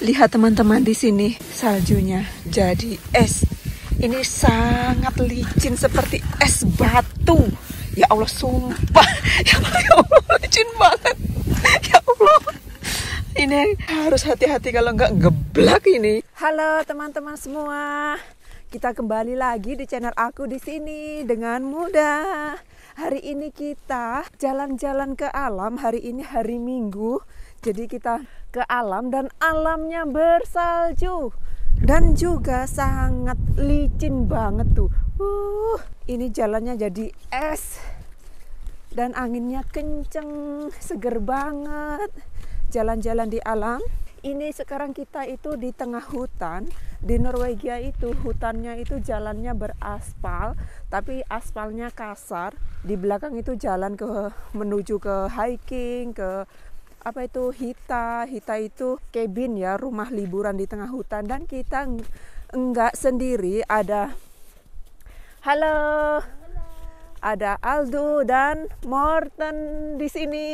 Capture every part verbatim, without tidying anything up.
Lihat teman-teman, di sini saljunya jadi es. Ini sangat licin seperti es batu. Ya Allah, sumpah. Ya Allah, licin banget. Ya Allah. Ini harus hati-hati kalau nggak geblak ini. Halo teman-teman semua. Kita kembali lagi di channel aku di sini dengan mudah. Hari ini kita jalan-jalan ke alam. Hari ini hari Minggu. Jadi kita ke alam dan alamnya bersalju. Dan juga sangat licin banget tuh. Uh, ini jalannya jadi es. Dan anginnya kenceng, seger banget. Jalan-jalan di alam. Ini sekarang kita itu di tengah hutan. Di Norwegia itu hutannya itu jalannya beraspal, tapi aspalnya kasar. Di belakang itu jalan ke menuju ke hiking, ke apa itu Hita. Hita itu cabin ya, rumah liburan di tengah hutan. Dan kita enggak sendiri, ada halo, halo. Ada Aldo dan Morten di sini.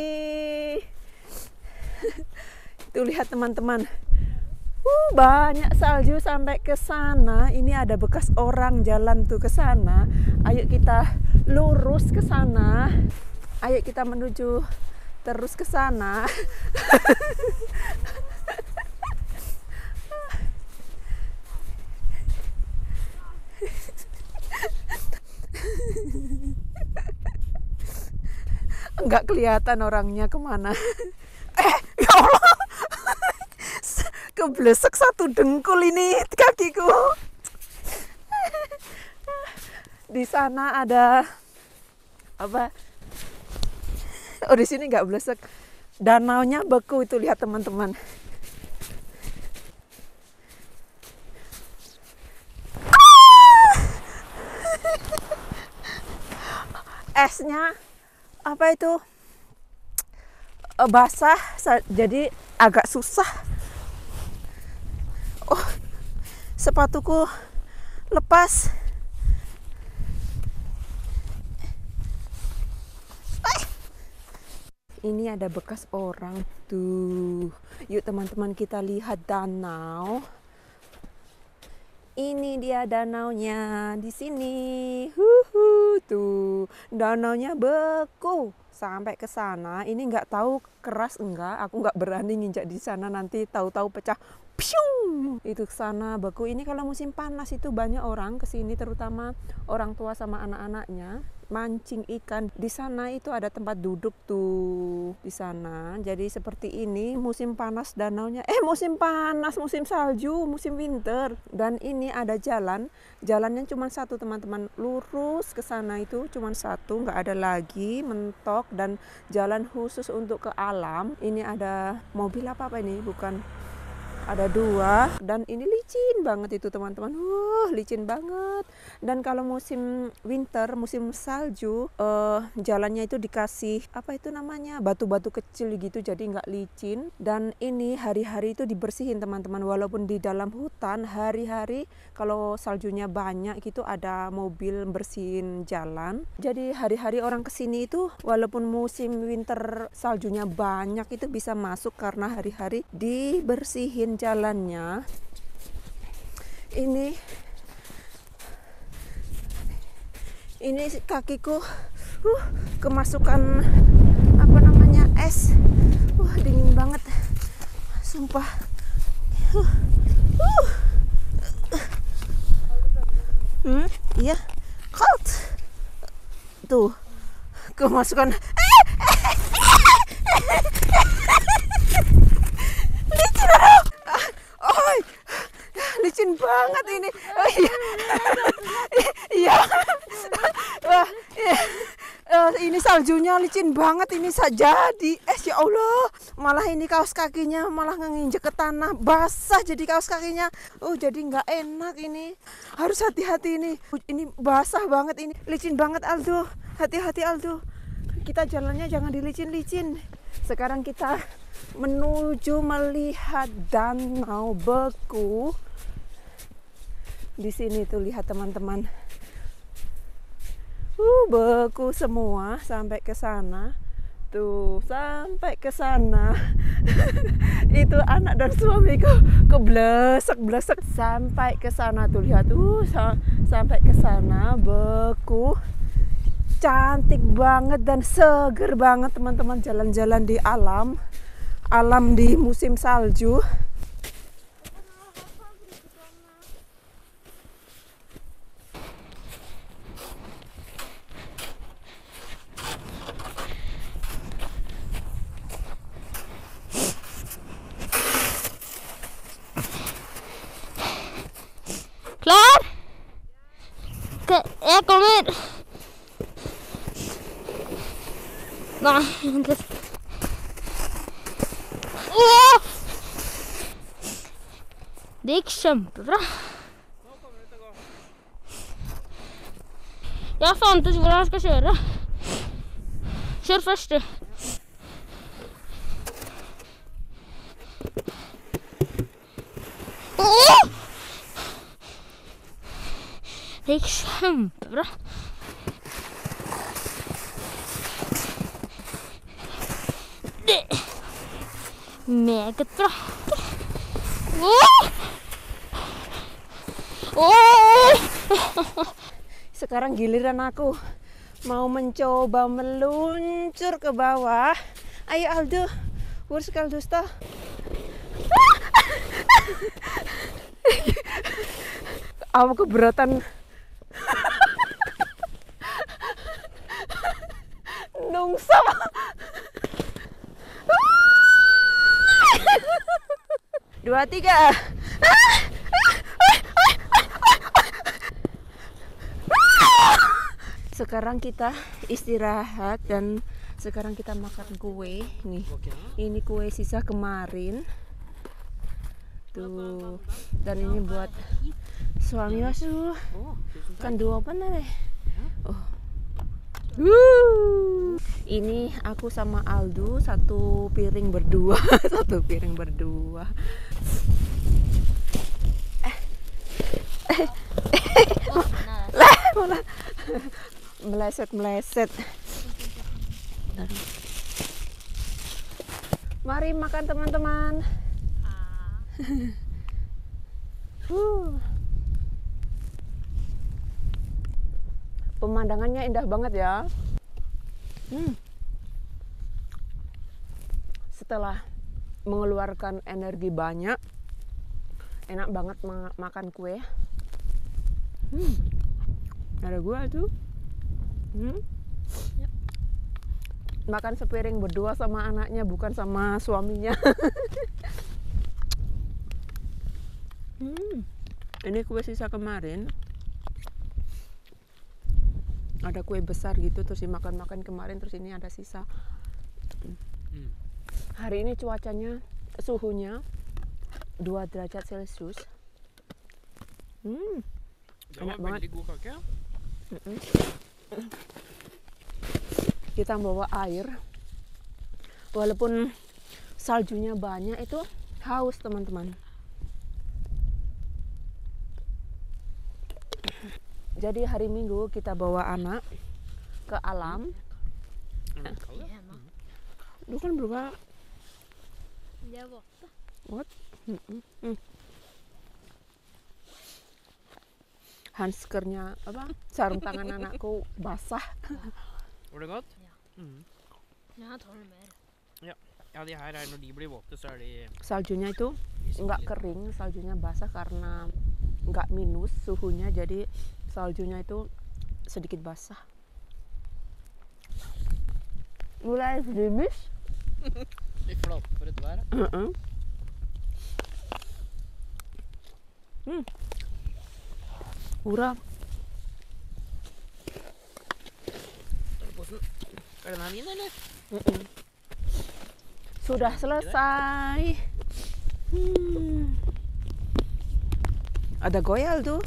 Tuh lihat teman-teman. Uh, banyak salju sampai ke sana. Ini ada bekas orang jalan tuh ke sana. Ayo kita lurus ke sana. Ayo kita menuju terus ke sana. Enggak kelihatan orangnya kemana. Eh, ya Allah. Keblesek satu dengkul ini kakiku. Di sana ada apa? Oh, di sini nggak blesek. Danaunya beku itu, lihat teman-teman. Esnya apa itu? Basah, jadi agak susah. Oh, sepatuku lepas. Ini ada bekas orang tuh. Yuk teman-teman, kita lihat danau. Ini dia danaunya di sini. Huhu, tuh danaunya beku sampai ke sana. Ini nggak tahu keras enggak. Aku nggak berani nginjak di sana, nanti tahu-tahu pecah. Piung! Itu ke sana beku. Ini kalau musim panas itu banyak orang ke sini, terutama orang tua sama anak-anaknya mancing ikan. Di sana itu ada tempat duduk tuh di sana. Jadi seperti ini musim panas danaunya. Eh musim panas, musim salju, musim winter. Dan ini ada jalan. Jalannya cuma satu teman-teman. Lurus ke sana itu cuma satu, nggak ada lagi mentok, dan jalan khusus untuk ke alam. Ini ada mobil apa apa ini? Bukan. Ada dua, dan ini licin banget itu teman-teman. Wah, licin banget. Dan kalau musim winter, musim salju, uh, jalannya itu dikasih apa itu namanya, batu-batu kecil gitu, jadi nggak licin. Dan ini hari-hari itu dibersihin teman-teman. Walaupun di dalam hutan, hari-hari kalau saljunya banyak gitu ada mobil bersihin jalan. Jadi hari-hari orang kesini itu walaupun musim winter saljunya banyak itu bisa masuk karena hari-hari dibersihin jalannya. Ini ini kakiku uh, kemasukan apa namanya es. Wah, dingin banget. Sumpah. Uh, uh. Hmm, iya. Cold. Tuh. Kemasukan licin aduh. Oh, licin banget ini. Oh, iya. Iya. Wah, iya. Uh, ini saljunya licin banget ini saja di es, ya Allah. Malah ini kaos kakinya malah nginjek ke tanah, basah jadi kaos kakinya. Oh, jadi nggak enak ini. Harus hati-hati ini. Ini basah banget ini, licin banget Aldo. Hati-hati Aldo. Kita jalannya jangan dilicin-licin. Sekarang kita menuju melihat danau beku. Di sini tuh lihat teman-teman. Uh, beku semua sampai ke sana. Tuh, sampai ke sana. Itu anak dan suamiku keblesek-blesek sampai ke sana tuh, lihat tuh, sampai ke sana beku. Cantik banget dan seger banget teman-teman, jalan-jalan di alam. Alam di musim salju. Klar? Oke, jeg kommer. Nei, vent litt. Åh! Det gikk kjempebra. Jeg fant ut hvordan jeg skal kjøre. Kjør først, du. Åh! Det gikk kjempebra. Det meget bra. Åh! Åh! Sekarang giliran aku mau mencoba meluncur ke bawah. Ayo Aldo, wurs Kaldusta. Aku keberatan. Nungsa. Dua, tiga. Sekarang kita istirahat dan sekarang kita makan kue nih. Ini kue sisa kemarin. Tuh. Dan ini buat suami masuk. Kan dua apa nih? Oh. Wuh. Ini aku sama Aldo satu piring berdua, satu piring berdua. Eh. Eh. Lah, malah meleset-meleset. Mari makan teman-teman. uh. Pemandangannya indah banget ya. Hmm. Setelah mengeluarkan energi banyak, enak banget ma makan kue. Hmm. Ada gua tuh. Hmm. Yep. Makan sepiring berdua sama anaknya, bukan sama suaminya. hmm. Ini kue sisa kemarin. Ada kue besar gitu, terus dimakan-makan kemarin, terus ini ada sisa. Hmm. Hari ini cuacanya, suhunya dua derajat Celcius. Hmm. Enak banget. Mm -mm. Kita bawa air. Walaupun saljunya banyak, itu haus teman-teman. Jadi hari Minggu kita bawa anak ke alam. Lu kan berubah. What? Mm-mm. Hanskernya apa? Sarung tangan anakku basah. Var det godt? Ja. Mm. Ja, tar du mer. Ja. Ja, de her er når de blir våte, så er de Saljunya itu nggak kering, saljunya basah karena nggak minus suhunya, jadi saljunya itu sedikit basah. Mulai sedikit. de flate for et vær. Uh -uh. Hmm. Ura. Er den her min, eller? Uh -uh. Sudah selesai. Hmm. Ada goyal tuh.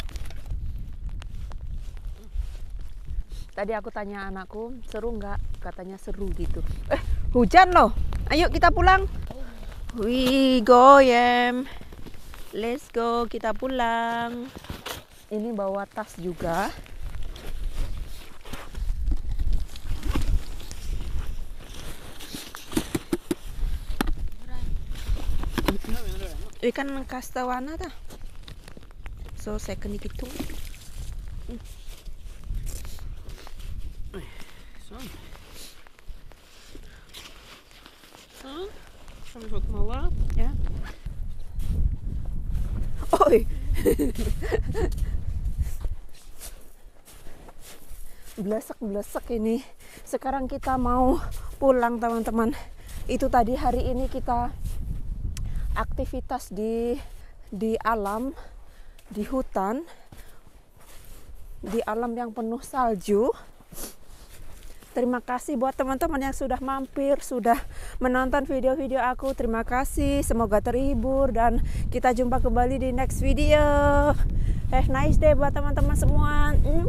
Tadi aku tanya anakku, seru nggak? Katanya seru gitu. Eh, hujan loh. Ayo kita pulang. We go, Yem. Let's go, kita pulang. Ini bawa tas juga. Ikan kastawana ta. So saya kena hitung. Sånn. Sånn. Så har vi fått den alle. Ya. Oi. Blesek-blesek ini. Sekarang kita mau pulang teman-teman. Itu tadi hari ini kita aktivitas di di alam, di hutan, di alam yang penuh salju. Terima kasih buat teman-teman yang sudah mampir, sudah menonton video-video aku. Terima kasih, semoga terhibur dan kita jumpa kembali di next video. Have nice day buat teman-teman semua.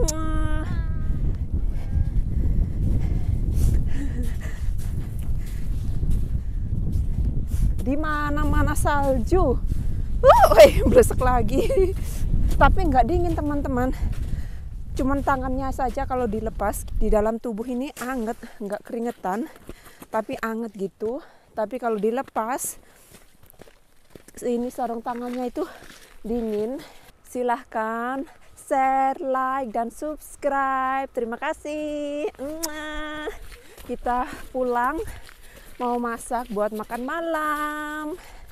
Di mana-mana salju. Uh, wih, blesek lagi. Tapi nggak dingin teman-teman. Cuman tangannya saja kalau dilepas di dalam tubuh ini anget, nggak keringetan, tapi anget gitu. Tapi kalau dilepas, ini sarung tangannya itu dingin. Silahkan share, like, dan subscribe. Terima kasih. Kita pulang. Mau masak buat makan malam.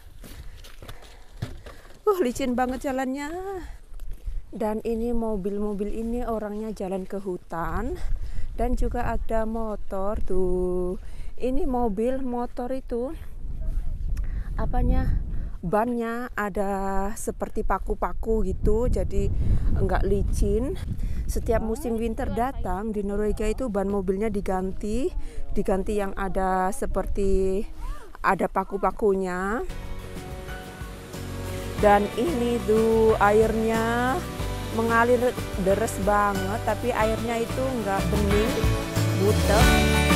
Uh, licin banget jalannya. Dan ini mobil-mobil ini orangnya jalan ke hutan. Dan juga ada motor tuh. Ini mobil motor itu apanya? Bannya ada seperti paku-paku gitu, jadi enggak licin. Setiap musim winter datang di Norwegia itu ban mobilnya diganti, diganti yang ada seperti ada paku-pakunya. Dan ini tuh airnya mengalir deres banget, tapi airnya itu enggak bening, butek.